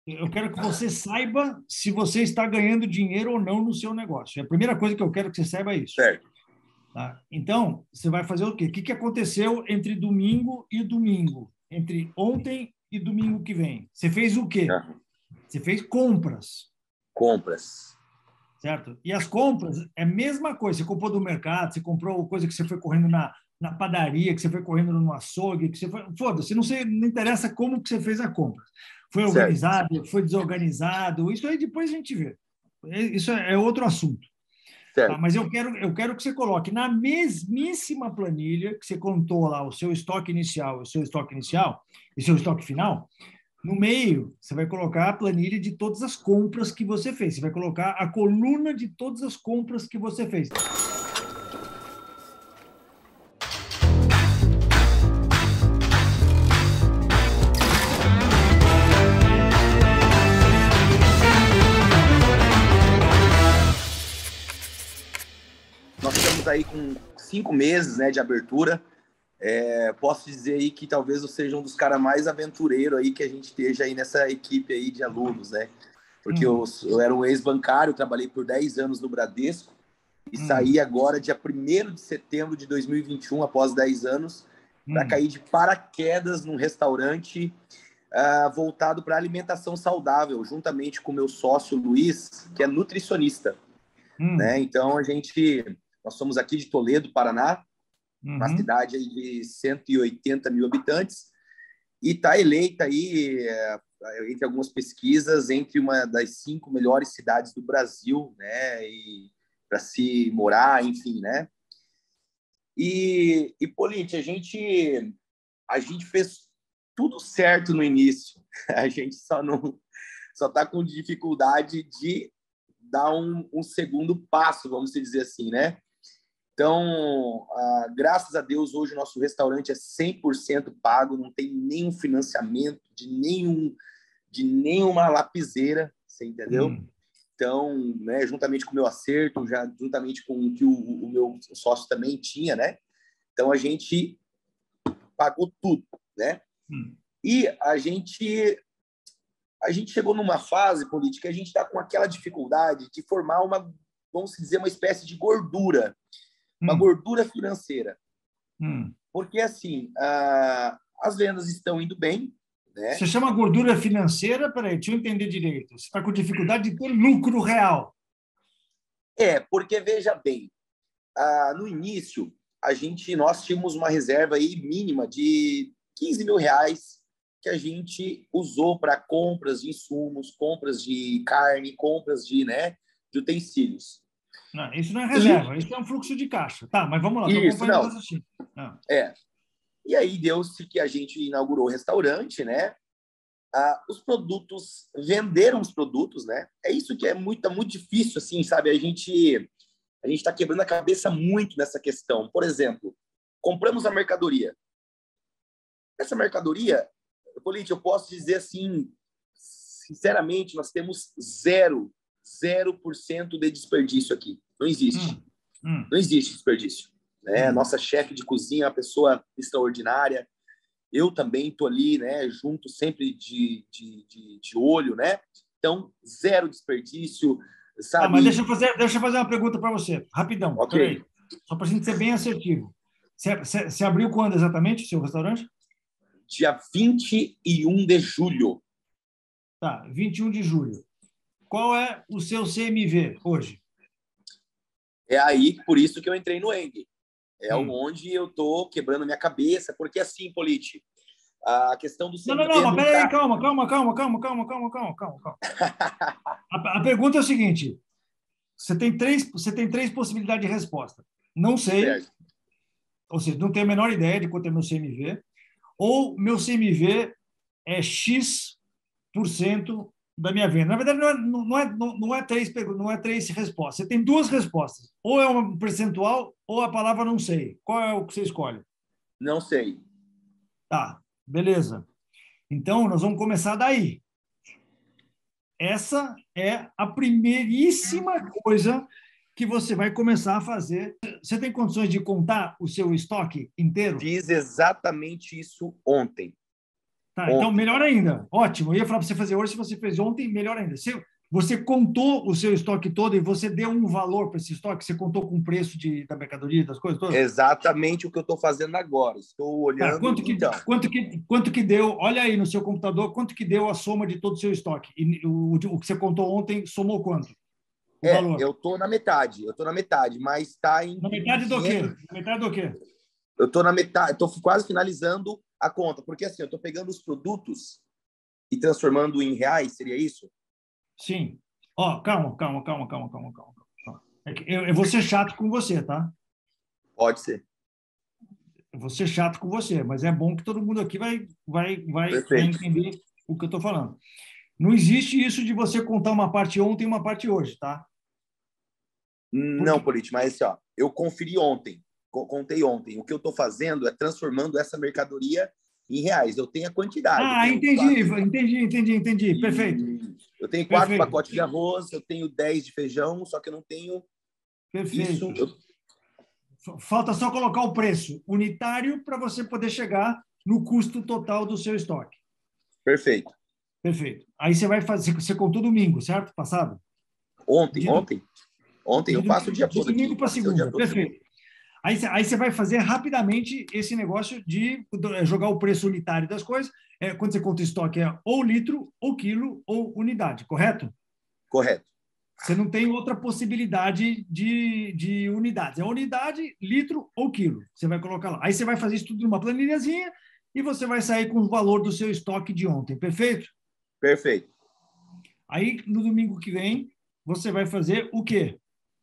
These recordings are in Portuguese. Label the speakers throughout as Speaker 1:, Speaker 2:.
Speaker 1: Eu quero que você saiba se você está ganhando dinheiro ou não no seu negócio. A primeira coisa que eu quero que você saiba é isso.
Speaker 2: Certo.
Speaker 1: Tá? Então, você vai fazer o quê? O que aconteceu entre domingo e domingo? Entre ontem e domingo que vem? Você fez o quê?
Speaker 2: Aham.
Speaker 1: Você fez compras,
Speaker 2: Compras.
Speaker 1: certo? E as compras é a mesma coisa. Você comprou do mercado, você comprou coisa que você foi correndo na padaria, que você foi correndo no açougue, que você foi... Foda-se, não interessa como que você fez a compra. Foi
Speaker 2: Certo.
Speaker 1: organizado, foi desorganizado, isso aí depois a gente vê. Isso é outro assunto. Tá,
Speaker 2: Certo.
Speaker 1: mas eu quero que você coloque na mesmíssima planilha que você contou lá o seu estoque inicial, e seu estoque final. No meio, você vai colocar a planilha de todas as compras que você fez. Você vai colocar a coluna de todas as compras que você fez.
Speaker 2: Nós estamos aí com 5 meses, né, de abertura. Posso dizer aí que talvez eu seja um dos caras mais aventureiros aí que a gente esteja aí nessa equipe aí de alunos, né? Porque eu era um ex-bancário, trabalhei por 10 anos no Bradesco e saí agora dia 1º de setembro de 2021, após 10 anos, para cair de paraquedas num restaurante voltado para alimentação saudável, juntamente com meu sócio Luiz, que é nutricionista, né? Então nós somos aqui de Toledo, Paraná, uma cidade aí de 180 mil habitantes, e está eleita aí, entre algumas pesquisas, entre uma das 5 melhores cidades do Brasil, né? E para se morar, enfim, né? E Polite, a gente fez tudo certo no início. A gente só está com dificuldade de dar um segundo passo, vamos dizer assim, né? Então, graças a Deus, hoje o nosso restaurante é 100% pago, não tem nenhum financiamento de nenhuma lapiseira, você entendeu? Então, né, juntamente com o meu acerto, juntamente com o que o meu sócio também tinha, né? Então, a gente pagou tudo, né? E a gente chegou numa fase política, a gente está com aquela dificuldade de formar vamos dizer, uma espécie de gordura, uma gordura financeira. Porque, assim, as vendas estão indo bem, né?
Speaker 1: Você chama gordura financeira? Peraí, deixa eu entender direito. Você está com dificuldade de ter lucro real.
Speaker 2: Porque, veja bem, no início, nós tínhamos uma reserva aí mínima de 15 mil reais que a gente usou para compras de insumos, compras de carne, compras de utensílios.
Speaker 1: Não, isso não é reserva, isso é um fluxo de caixa. Tá, mas vamos lá, estou
Speaker 2: Isso,
Speaker 1: acompanhando o
Speaker 2: não.
Speaker 1: raciocínio.
Speaker 2: E aí deu-se que a gente inaugurou o restaurante, né? Os produtos, venderam os produtos, né? É isso que é muito difícil, assim, sabe? A gente está quebrando a cabeça muito nessa questão. Por exemplo, compramos a mercadoria. Essa mercadoria, Polite, eu posso dizer assim, sinceramente, nós temos 0% de desperdício aqui. Não existe. Não existe desperdício. Né? Nossa chefe de cozinha é uma pessoa extraordinária. Eu também estou ali, né, junto sempre de olho, né? Então, 0 desperdício, sabe?
Speaker 1: Mas deixa eu fazer uma pergunta para você, rapidão.
Speaker 2: Ok.
Speaker 1: Peraí. Só para a gente ser bem assertivo. Você abriu quando exatamente o seu restaurante?
Speaker 2: Dia 21 de julho.
Speaker 1: Tá, 21 de julho. Qual é o seu CMV hoje?
Speaker 2: É aí, por isso que eu entrei no Eng. É onde eu estou quebrando minha cabeça, porque assim, Polite, a questão do CMV...
Speaker 1: Não, mas peraí, calma. A pergunta é o seguinte, você tem três possibilidades de resposta. Não sei,
Speaker 2: Certo.
Speaker 1: ou seja, não tenho a menor ideia de quanto é meu CMV, ou meu CMV é X% da minha venda. Na verdade, não é três respostas. Você tem 2 respostas. Ou é um percentual, ou a palavra não sei. Qual é o que você escolhe?
Speaker 2: Não sei.
Speaker 1: Tá, beleza. Então, nós vamos começar daí. Essa é a primeiríssima coisa que você vai começar a fazer. Você tem condições de contar o seu estoque inteiro?
Speaker 2: Fiz exatamente isso ontem.
Speaker 1: Tá, então
Speaker 2: Ontem.
Speaker 1: melhor ainda. Ótimo. Eu ia falar para você fazer hoje, se você fez ontem, melhor ainda. Você contou o seu estoque todo e você deu um valor para esse estoque? Você contou com o preço da mercadoria, das coisas todas?
Speaker 2: Exatamente o que eu estou fazendo agora. Estou
Speaker 1: Tá,
Speaker 2: olhando, então.
Speaker 1: quanto que deu? Olha aí no seu computador, quanto que deu a soma de todo o seu estoque? E o que você contou ontem somou quanto? O valor?
Speaker 2: Eu estou na metade. Eu estou na metade, mas está
Speaker 1: Na
Speaker 2: entre
Speaker 1: metade do quê?
Speaker 2: 500.
Speaker 1: Na metade do quê?
Speaker 2: Eu estou na metade. Estou quase finalizando a conta, porque assim, eu estou pegando os produtos e transformando em reais, seria isso?
Speaker 1: Sim. Ó, calma. É que eu vou ser chato com você, tá?
Speaker 2: Pode ser.
Speaker 1: Eu vou ser chato com você, mas é bom que todo mundo aqui vai
Speaker 2: Perfeito.
Speaker 1: entender o que eu estou falando. Não existe isso de você contar uma parte ontem e uma parte hoje, tá?
Speaker 2: Não,
Speaker 1: Porque
Speaker 2: Polite, mas assim, ó, eu conferi ontem, contei ontem. O que eu estou fazendo é transformando essa mercadoria em reais. Eu tenho a quantidade, eu
Speaker 1: ah,
Speaker 2: tenho
Speaker 1: entendi. Perfeito,
Speaker 2: eu tenho 4
Speaker 1: perfeito,
Speaker 2: pacotes de arroz, eu tenho 10 de feijão, só que eu não tenho isso.
Speaker 1: perfeito. Falta só colocar o preço unitário para você poder chegar no custo total do seu estoque.
Speaker 2: Perfeito.
Speaker 1: Perfeito. Aí você vai fazer, você contou domingo, certo? Passado?
Speaker 2: Ontem,
Speaker 1: De,
Speaker 2: ontem, ontem eu passo o dia
Speaker 1: de
Speaker 2: todo aqui,
Speaker 1: domingo para
Speaker 2: passei o dia
Speaker 1: segunda.
Speaker 2: todo.
Speaker 1: Perfeito. Aí você vai fazer rapidamente esse negócio de jogar o preço unitário das coisas. Quando você conta estoque, é ou litro, ou quilo, ou unidade, correto?
Speaker 2: Correto.
Speaker 1: Você não tem outra possibilidade de unidades. É unidade, litro ou quilo. Você vai colocar lá. Aí você vai fazer isso tudo numa planilhazinha e você vai sair com o valor do seu estoque de ontem, perfeito?
Speaker 2: Perfeito.
Speaker 1: Aí, no domingo que vem, você vai fazer o quê?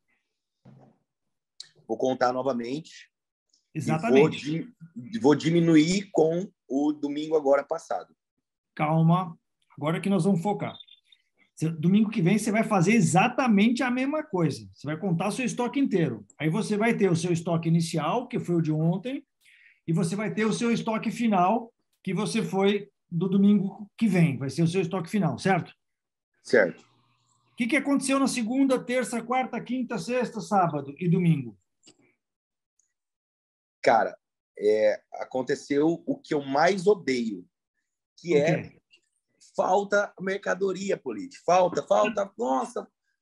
Speaker 2: Vou contar novamente e
Speaker 1: Exatamente.
Speaker 2: vou diminuir com o domingo agora passado.
Speaker 1: Calma. Agora que nós vamos focar. Domingo que vem você vai fazer exatamente a mesma coisa. Você vai contar o seu estoque inteiro. Aí você vai ter o seu estoque inicial, que foi o de ontem, e você vai ter o seu estoque final, que você foi do domingo que vem. Vai ser o seu estoque final, certo?
Speaker 2: Certo.
Speaker 1: O que aconteceu na segunda, terça, quarta, quinta, sexta, sábado e domingo?
Speaker 2: Cara, aconteceu o que eu mais odeio, que
Speaker 1: O
Speaker 2: é
Speaker 1: quê?
Speaker 2: falta mercadoria, Polite. Falta. Nossa,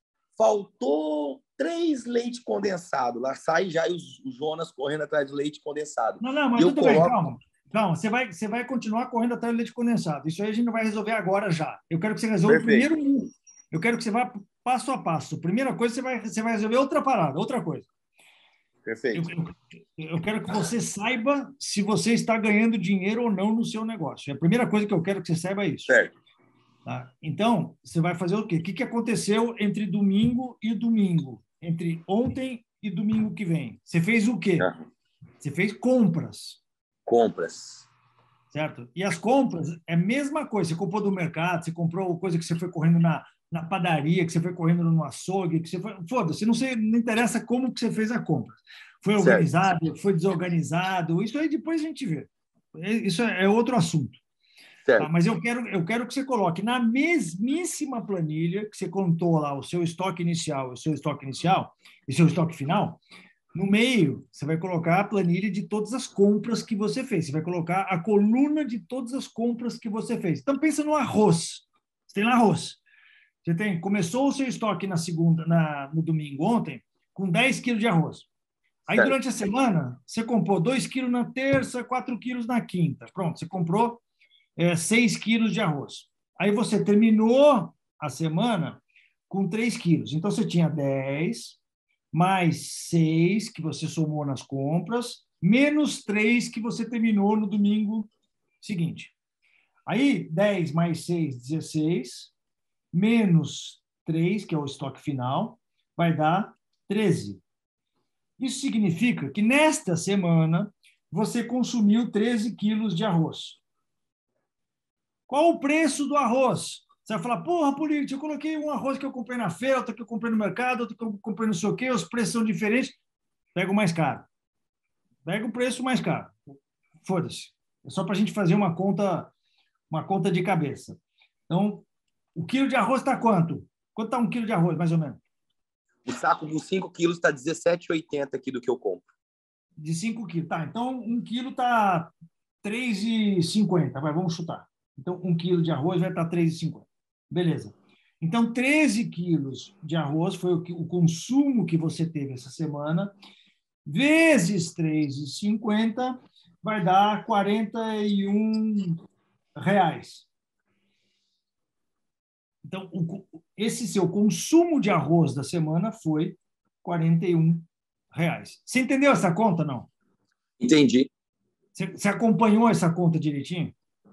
Speaker 2: faltou 3 leite condensado. Lá sai já o Jonas correndo atrás do leite condensado.
Speaker 1: Não,
Speaker 2: E
Speaker 1: mas
Speaker 2: eu
Speaker 1: tudo bem,
Speaker 2: coloco.
Speaker 1: calma. Calma, você vai continuar correndo atrás do leite condensado. Isso aí a gente não vai resolver agora já. Eu quero que você resolva o
Speaker 2: Perfeito,
Speaker 1: primeiro. Eu quero que você vá passo a passo. Primeira coisa, você vai resolver outra parada, outra coisa. Eu,
Speaker 2: perfeito.
Speaker 1: eu quero que você saiba se você está ganhando dinheiro ou não no seu negócio. A primeira coisa que eu quero que você saiba é isso.
Speaker 2: Certo.
Speaker 1: Tá? Então, você vai fazer o quê? O que aconteceu entre domingo e domingo? Entre ontem e domingo que vem? Você fez o quê?
Speaker 2: Uhum.
Speaker 1: Você fez compras,
Speaker 2: Compras.
Speaker 1: certo? E as compras é a mesma coisa. Você comprou do mercado, você comprou coisa que você foi correndo na padaria, que você foi correndo no açougue, que você foi. Foda-se, não interessa como que você fez a compra. Foi
Speaker 2: Certo.
Speaker 1: organizado, foi desorganizado, isso aí depois a gente vê. Isso é outro assunto. Tá?
Speaker 2: Certo.
Speaker 1: Mas eu quero que você coloque na mesmíssima planilha que você contou lá o seu estoque inicial, o seu estoque inicial e o seu estoque final. No meio, você vai colocar a planilha de todas as compras que você fez. Você vai colocar a coluna de todas as compras que você fez. Então, pensa no arroz. Você tem lá arroz. Começou o seu estoque no domingo ontem, com 10 quilos de arroz. Aí,
Speaker 2: Certo.
Speaker 1: durante a semana, você comprou 2 quilos na terça, 4 quilos na quinta. Pronto, você comprou 6 quilos de arroz. Aí você terminou a semana com 3 quilos. Então, você tinha 10 mais 6 que você somou nas compras, menos 3 que você terminou no domingo seguinte. Aí, 10 mais 6, 16, menos 3, que é o estoque final, vai dar 13. Isso significa que nesta semana você consumiu 13 quilos de arroz. Qual o preço do arroz? Você vai falar, porra, político, eu coloquei um arroz que eu comprei na feira, outro que eu comprei no mercado, outro que eu comprei não sei o quê, os preços são diferentes. Pega o mais caro. Pega o preço mais caro. Foda-se. É só para a gente fazer uma conta de cabeça. Então, o quilo de arroz está quanto? Quanto está um quilo de arroz, mais ou menos?
Speaker 2: O saco com 5 quilos está 17,80 aqui do que eu compro.
Speaker 1: De 5 quilos. Tá, então um quilo está 3,50. Vamos chutar. Então, 1 quilo de arroz vai estar 3,50. Beleza. Então, 13 quilos de arroz foi o consumo que você teve essa semana, vezes 3,50 vai dar R$ 41. Então, esse seu consumo de arroz da semana foi R$ 41. Você entendeu essa conta, não?
Speaker 2: Entendi.
Speaker 1: Você acompanhou essa conta direitinho?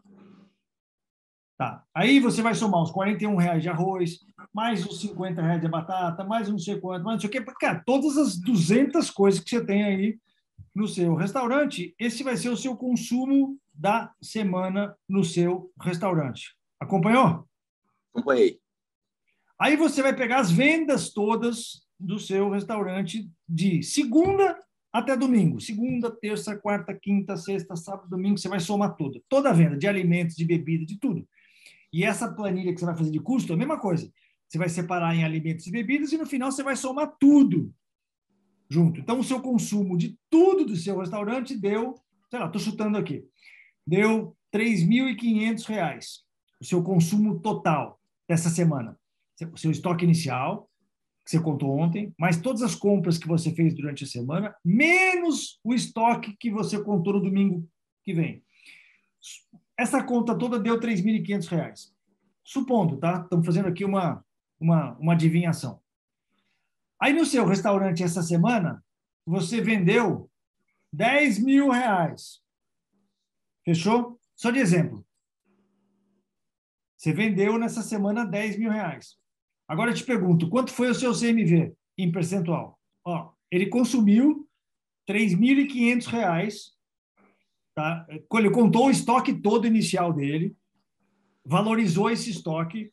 Speaker 1: Tá. Aí você vai somar os R$ 41 de arroz, mais os R$ 50 de batata, mais não sei quanto, mais não sei o quê. Cara, todas as 200 coisas que você tem aí no seu restaurante, esse vai ser o seu consumo da semana no seu restaurante. Acompanhou?
Speaker 2: Acompanhei.
Speaker 1: Aí você vai pegar as vendas todas do seu restaurante de segunda até domingo. Segunda, terça, quarta, quinta, sexta, sábado, domingo, você vai somar tudo. Toda a venda de alimentos, de bebida, de tudo. E essa planilha que você vai fazer de custo é a mesma coisa. Você vai separar em alimentos e bebidas e no final você vai somar tudo junto. Então, o seu consumo de tudo do seu restaurante deu, sei lá, estou chutando aqui, deu R$ 3.500, o seu consumo total dessa semana. O seu estoque inicial, que você contou ontem, mais todas as compras que você fez durante a semana, menos o estoque que você contou no domingo que vem. Essa conta toda deu R$ 3.500. Supondo, tá? Estamos fazendo aqui uma adivinhação. Aí no seu restaurante essa semana, você vendeu R$ 10.000. Fechou? Só de exemplo. Você vendeu nessa semana R$ 10.000. Agora eu te pergunto, quanto foi o seu CMV em percentual? Ó, ele consumiu R$ 3.500, tá? Ele contou o estoque todo inicial dele, valorizou esse estoque.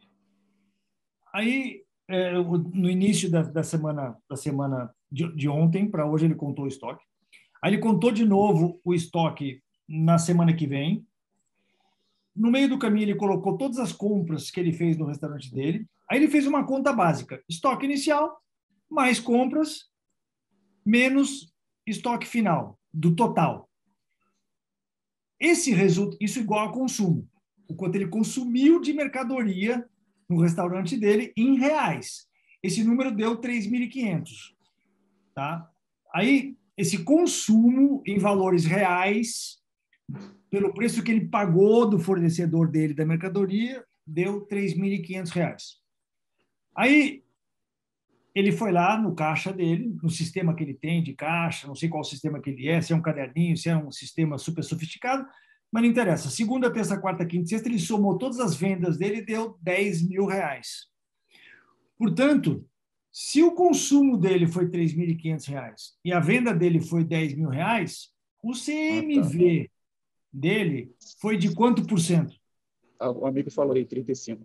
Speaker 1: Aí, no início da semana de ontem para hoje, ele contou o estoque. Aí ele contou de novo o estoque na semana que vem. No meio do caminho, ele colocou todas as compras que ele fez no restaurante dele. Aí ele fez uma conta básica: estoque inicial, mais compras, menos estoque final, do total. Isso igual a consumo. O quanto ele consumiu de mercadoria no restaurante dele em reais. Esse número deu 3.500. Tá? Aí, esse consumo em valores reais, pelo preço que ele pagou do fornecedor dele da mercadoria, deu R$ 3.500. Aí, ele foi lá no caixa dele, no sistema que ele tem de caixa, não sei qual sistema que ele é, se é um caderninho, se é um sistema super sofisticado, mas não interessa. Segunda, terça, quarta, quinta e sexta, ele somou todas as vendas dele e deu R$ 10.000. Portanto, se o consumo dele foi R$ 3.500 e a venda dele foi R$ 10.000, o CMV dele foi de quanto por cento?
Speaker 3: O amigo falou aí, 35.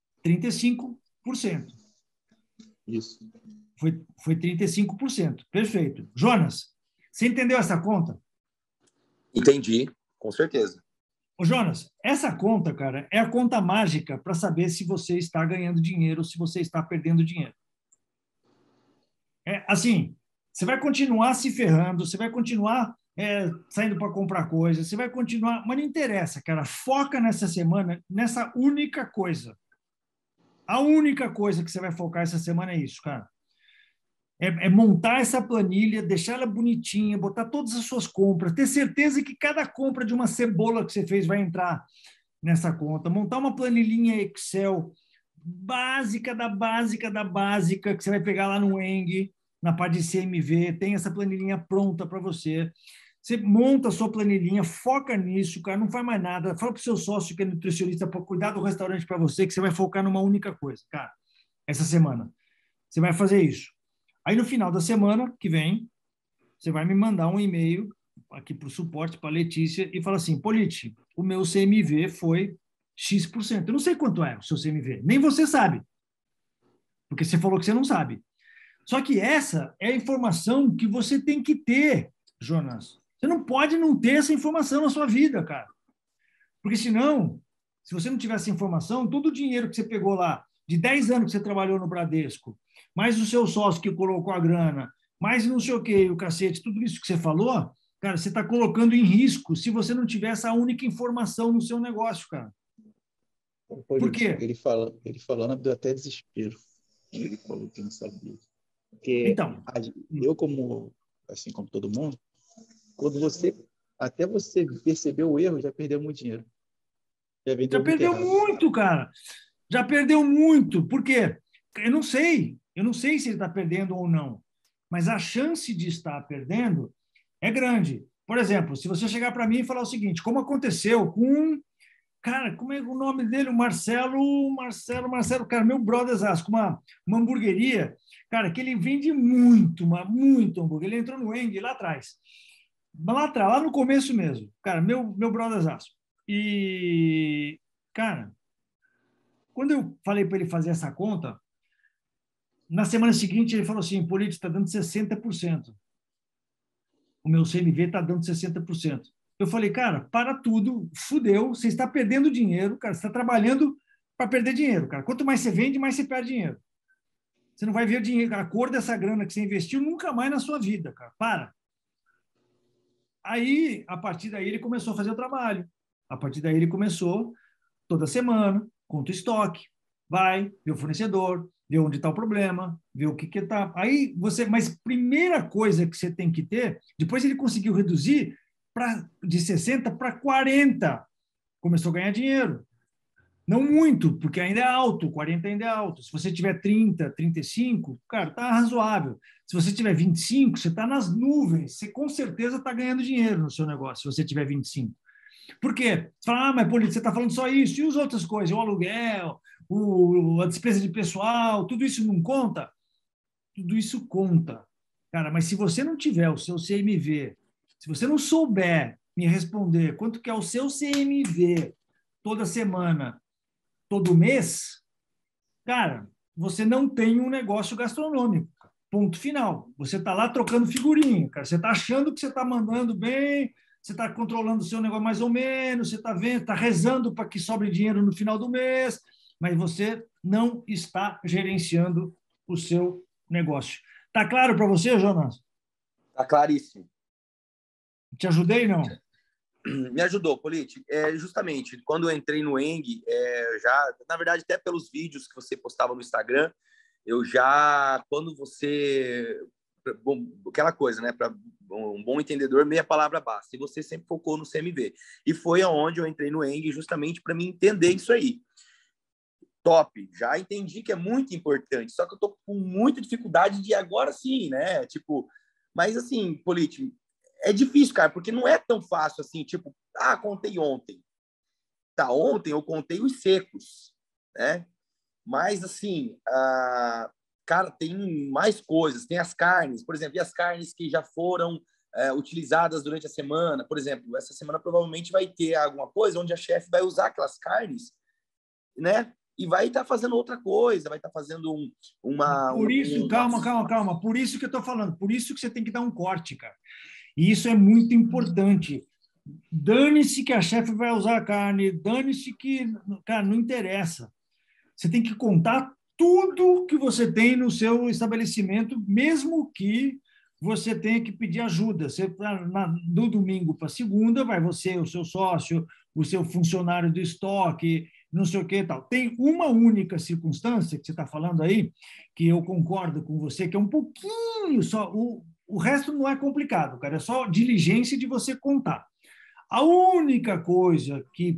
Speaker 1: 35%.
Speaker 3: Isso.
Speaker 1: Foi 35%. Perfeito. Jonas, você entendeu essa conta?
Speaker 2: Entendi, com certeza.
Speaker 1: Ô, Jonas, essa conta, cara, é a conta mágica para saber se você está ganhando dinheiro ou se você está perdendo dinheiro. Assim, você vai continuar se ferrando, você vai continuar saindo para comprar coisas, você vai continuar, mas não interessa, cara. Foca nessa semana, nessa única coisa. A única coisa que você vai focar essa semana é isso, cara. É montar essa planilha, deixar ela bonitinha, botar todas as suas compras, ter certeza que cada compra de uma cebola que você fez vai entrar nessa conta, montar uma planilhinha Excel básica da básica da básica, que você vai pegar lá no Eng, na parte de CMV, tem essa planilhinha pronta para você. Você monta a sua planilhinha, foca nisso, cara, não faz mais nada. Fala para o seu sócio que é nutricionista para cuidar do restaurante para você, que você vai focar numa única coisa, cara. Essa semana. Você vai fazer isso. Aí, no final da semana que vem, você vai me mandar um e-mail aqui para o suporte, para a Letícia, e fala assim: Politi, o meu CMV foi X%. Eu não sei quanto é o seu CMV, nem você sabe, porque você falou que você não sabe. Só que essa é a informação que você tem que ter, Jonas. Você não pode não ter essa informação na sua vida, cara. Porque senão, se você não tiver essa informação, todo o dinheiro que você pegou lá, de 10 anos que você trabalhou no Bradesco, mais o seu sócio que colocou a grana, mais não sei o que, o cacete, tudo isso que você falou, Cara, você está colocando em risco se você não tiver essa única informação no seu negócio, cara. Por
Speaker 3: Político,
Speaker 1: quê?
Speaker 3: ele falando deu até desespero. Ele falou que não sabia. Porque
Speaker 1: Então,
Speaker 3: eu, como, assim como todo mundo, quando até você perceber o erro, já perdeu muito dinheiro. Já
Speaker 1: já
Speaker 3: vendeu muito
Speaker 1: perdeu
Speaker 3: errado.
Speaker 1: muito, cara. Já perdeu muito. Por quê? Eu não sei. Eu não sei se ele está perdendo ou não. Mas a chance de estar perdendo é grande. Por exemplo, se você chegar para mim e falar o seguinte, como aconteceu com, cara, como é o nome dele? O Marcelo, cara, meu brotherzaço, com uma hamburgueria, cara, que ele vende muito, muito hambúrguer. Ele entrou no Eng lá atrás. Lá atrás, lá no começo mesmo. Cara, meu brotherzaço. E, cara, quando eu falei para ele fazer essa conta, na semana seguinte ele falou assim, Político, está dando 60%. O meu CMV está dando 60%. Eu falei, cara, para tudo, fudeu, você está perdendo dinheiro, cara, você está trabalhando para perder dinheiro, cara. Quanto mais você vende, mais você perde dinheiro. Você não vai ver dinheiro, a cor dessa grana que você investiu nunca mais na sua vida, cara. Para. Aí, a partir daí, ele começou a fazer o trabalho. A partir daí, ele começou toda semana, conta o estoque, vai, vê o fornecedor, vê onde está o problema, vê o que está. Aí você, mas primeira coisa que você tem que ter, depois ele conseguiu reduzir de 60 para 40, começou a ganhar dinheiro. Não muito, porque ainda é alto, 40 ainda é alto. Se você tiver 30, 35, cara, tá razoável. Se você tiver 25, você está nas nuvens. Você com certeza está ganhando dinheiro no seu negócio, se você tiver 25. Por quê? Você fala, mas Polito, você está falando só isso, e as outras coisas, o aluguel, a despesa de pessoal, tudo isso não conta? Tudo isso conta. Cara, mas se você não tiver o seu CMV, se você não souber me responder quanto que é o seu CMV toda semana, todo mês, cara, você não tem um negócio gastronômico. Ponto final. Você está lá trocando figurinha, cara. Você está achando que você está mandando bem, você está controlando o seu negócio mais ou menos, você está vendo, está rezando para que sobre dinheiro no final do mês, mas você não está gerenciando o seu negócio. Tá claro para você, Jonas?
Speaker 2: Tá claríssimo.
Speaker 1: Te ajudei, não?
Speaker 2: Me ajudou, Polite. Justamente, quando eu entrei no Eng, já, na verdade, até pelos vídeos que você postava no Instagram, eu já, quando você... Bom, aquela coisa, né? Para um bom entendedor, meia palavra basta. E você sempre focou no CMV. E foi aonde eu entrei no Eng, justamente para me entender isso aí. Top, já entendi que é muito importante, só que eu tô com muita dificuldade de agora sim, né? Tipo, mas assim, Polite, é difícil, cara, porque não é tão fácil assim, tipo, contei ontem. Tá, ontem eu contei os secos, né? Mas assim, cara, tem mais coisas, tem as carnes, por exemplo, e as carnes que já foram utilizadas durante a semana, por exemplo, essa semana provavelmente vai ter alguma coisa onde a chefe vai usar aquelas carnes, né? E vai estar fazendo outra coisa, vai estar fazendo
Speaker 1: Por isso, calma. Por isso que eu estou falando, por isso que você tem que dar um corte, cara. E isso é muito importante. Dane-se que a chefe vai usar a carne, dane-se que, cara, não interessa. Você tem que contar tudo que você tem no seu estabelecimento, mesmo que você tenha que pedir ajuda. Você, do domingo para segunda, vai você, o seu sócio, o seu funcionário do estoque, não sei o que e tal. Tem uma única circunstância que você está falando aí, que eu concordo com você, que é um pouquinho só. O resto não é complicado, cara, é só diligência de você contar. A única coisa que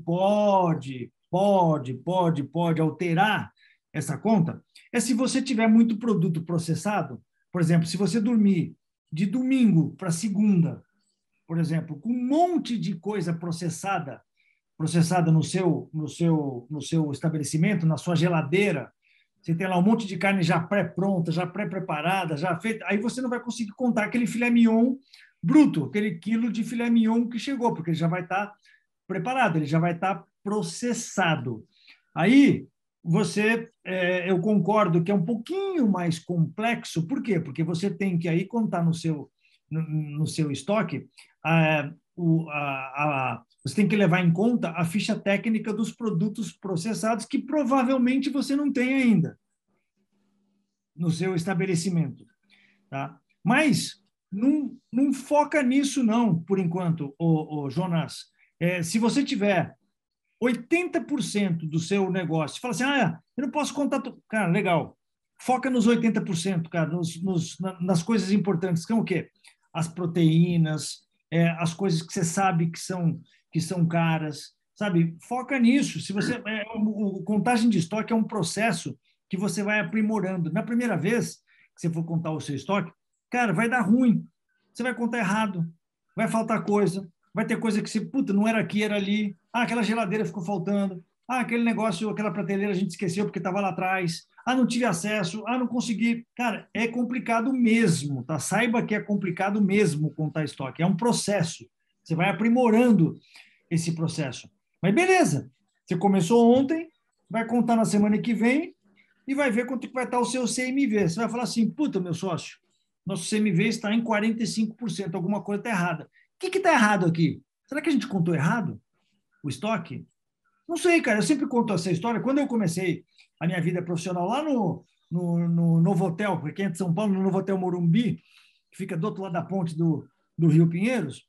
Speaker 1: pode alterar essa conta é se você tiver muito produto processado. Por exemplo, se você dormir de domingo para segunda, por exemplo, com um monte de coisa processada no seu estabelecimento, na sua geladeira, você tem lá um monte de carne já pré-pronta, já pré-preparada, já feita, aí você não vai conseguir contar aquele filé mignon bruto, aquele quilo de filé mignon que chegou, porque ele já vai estar preparado, ele já vai estar processado. Aí eu concordo que é um pouquinho mais complexo, por quê? Porque você tem que aí contar no seu estoque, você tem que levar em conta a ficha técnica dos produtos processados, que provavelmente você não tem ainda no seu estabelecimento. Tá? Mas não foca nisso, não, por enquanto, Jonas. Se você tiver 80% do seu negócio, fala assim, eu não posso contar... Cara, legal. Foca nos 80%, cara, nas coisas importantes, que são o quê? As proteínas, as coisas que você sabe que são caras, sabe? Foca nisso. Se você, contagem de estoque é um processo que você vai aprimorando. Na primeira vez que você for contar o seu estoque, cara, vai dar ruim. Você vai contar errado, vai faltar coisa, vai ter coisa que você, puta, não era aqui, era ali. Aquela geladeira ficou faltando. Aquele negócio, aquela prateleira a gente esqueceu porque estava lá atrás. Não tive acesso. Não consegui. Cara, é complicado mesmo, tá? Saiba que é complicado mesmo contar estoque. É um processo. Você vai aprimorando esse processo. Mas beleza. Você começou ontem, vai contar na semana que vem e vai ver quanto que vai estar o seu CMV. Você vai falar assim, puta, meu sócio, nosso CMV está em 45%, alguma coisa está errada. O que está errado aqui? Será que a gente contou errado o estoque? Não sei, cara, eu sempre conto essa história. Quando eu comecei a minha vida profissional lá no Novotel, porque quem é de São Paulo, no Novotel Morumbi, que fica do outro lado da ponte do Rio Pinheiros,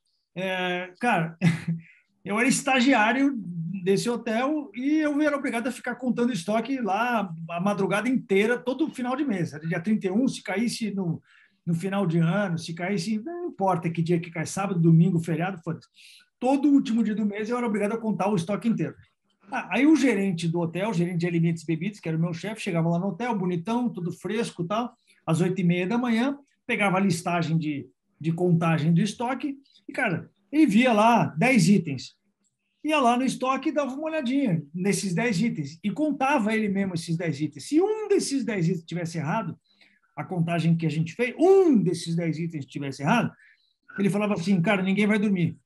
Speaker 1: cara, eu era estagiário desse hotel e eu era obrigado a ficar contando estoque lá a madrugada inteira, todo final de mês. Era dia 31, se caísse no final de ano, se caísse, não importa que dia que cai, sábado, domingo, feriado, foda-se. Todo último dia do mês eu era obrigado a contar o estoque inteiro. Aí o gerente do hotel, o gerente de alimentos e bebidas, que era o meu chefe, chegava lá no hotel, bonitão, tudo fresco e tal, às 8h30 da manhã, pegava a listagem de contagem do estoque e, cara, ele via lá 10 itens. Ia lá no estoque e dava uma olhadinha nesses 10 itens e contava ele mesmo esses 10 itens. Se um desses 10 itens tivesse errado, a contagem que a gente fez, um desses 10 itens tivesse errado, ele falava assim, cara, ninguém vai dormir.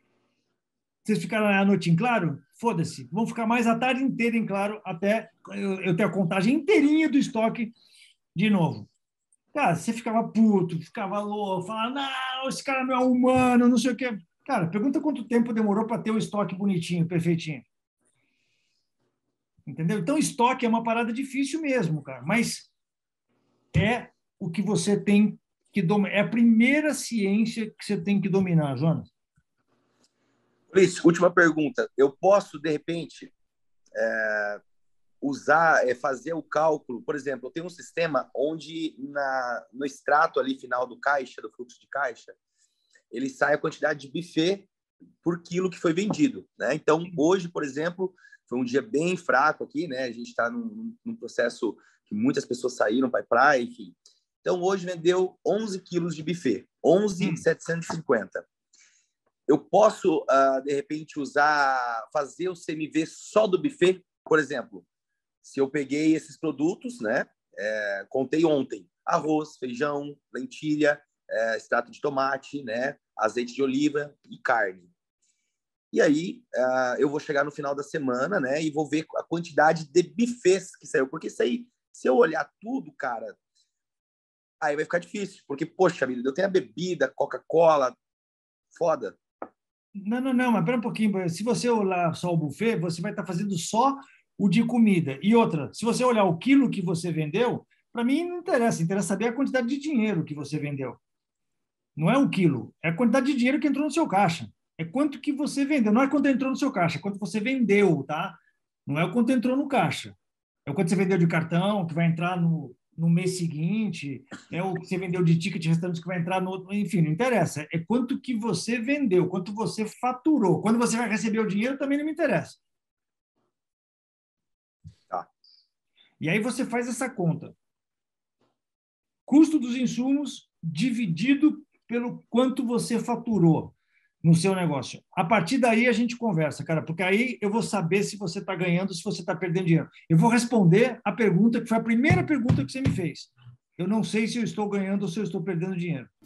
Speaker 1: Vocês ficaram a noite em claro? Foda-se. Vão ficar mais a tarde inteira em claro até eu ter a contagem inteirinha do estoque de novo. Cara, você ficava puto, ficava louco, falava, não, esse cara não é humano, não sei o quê. Cara, pergunta quanto tempo demorou para ter o estoque bonitinho, perfeitinho. Entendeu? Então, estoque é uma parada difícil mesmo, cara. Mas é o que você tem que dominar. É a primeira ciência que você tem que dominar, Jonas.
Speaker 2: Ulisses, última pergunta. Eu posso, de repente, fazer o cálculo? Por exemplo, eu tenho um sistema onde no extrato ali final do caixa, do fluxo de caixa, ele sai a quantidade de buffet por quilo que foi vendido, né? Então, hoje, por exemplo, foi um dia bem fraco aqui, né? A gente está num processo que muitas pessoas saíram para a praia, enfim. Então, hoje vendeu 11 quilos de buffet, 11,750. Eu posso, de repente, fazer o CMV só do buffet? Por exemplo, se eu peguei esses produtos, né? Contei ontem, arroz, feijão, lentilha, extrato de tomate, né? Azeite de oliva e carne. E aí, eu vou chegar no final da semana, né? E vou ver a quantidade de buffets que saiu. Porque isso aí, se eu olhar tudo, cara, aí vai ficar difícil. Porque, poxa vida, eu tenho a bebida, Coca-Cola, foda.
Speaker 1: Não, mas pera um pouquinho. Se você olhar só o buffet, você vai estar fazendo só o de comida. E outra, se você olhar o quilo que você vendeu, para mim não interessa. Interessa saber a quantidade de dinheiro que você vendeu. Não é o quilo, é a quantidade de dinheiro que entrou no seu caixa. É quanto que você vendeu. Não é quanto entrou no seu caixa, é quanto você vendeu, tá? Não é o quanto entrou no caixa. É o quanto você vendeu de cartão, que vai entrar no mês seguinte, é o que você vendeu de ticket restante que vai entrar no outro, enfim, não interessa. É quanto que você vendeu, quanto você faturou. Quando você vai receber o dinheiro, também não me interessa.
Speaker 2: Tá.
Speaker 1: E aí você faz essa conta. Custo dos insumos dividido pelo quanto você faturou no seu negócio. A partir daí a gente conversa, cara, porque aí eu vou saber se você está ganhando, se você está perdendo dinheiro. Eu vou responder a pergunta que foi a primeira pergunta que você me fez. Eu não sei se eu estou ganhando ou se eu estou perdendo dinheiro.